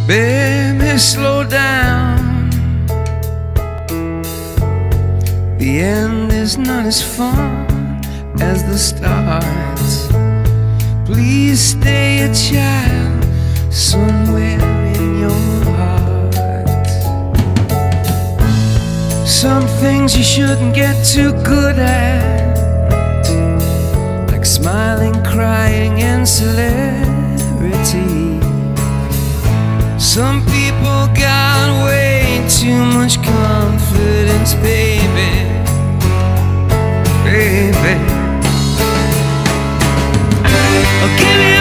Baby, slow down. The end is not as fun as the start. Please stay a child somewhere in your heart. Some things you shouldn't get too good at, like smiling, crying, and celerity. Some people got way too much confidence, baby, baby. Oh, give me